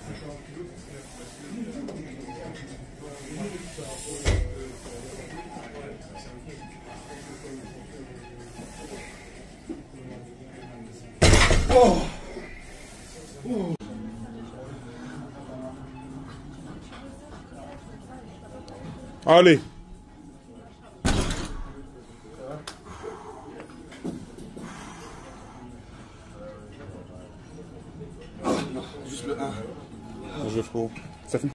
Oh. Oh. Allez. Juste le 1. Je ferai. Ça fait